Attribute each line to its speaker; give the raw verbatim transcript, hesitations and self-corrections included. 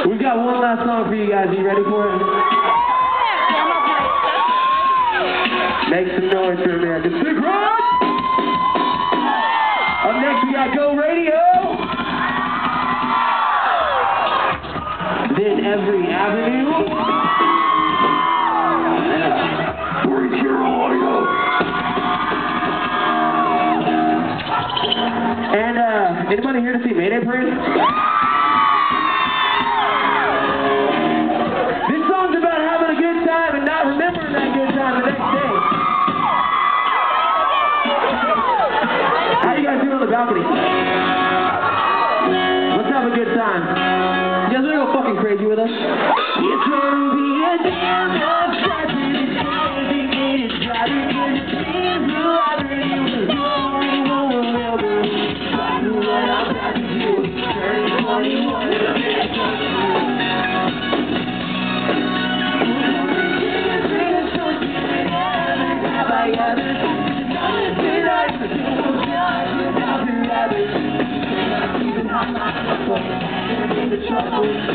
Speaker 1: We've got one last song for you guys. Are you ready for it? Make some noise for American Sick Rock! Up next we got Go Radio! Then Every Avenue. Three Zero Audio. And uh, anybody here to see Mayday Parade? This song's about having a good time and not remembering that good time the next day. How you guys doing on the balcony? Let's have a good time. You guys wanna go fucking crazy with us? It's gonna be a damn good time. It's driving good to see you. I really won't remember. What I'm about to do is turn twenty-one. Even how much I'm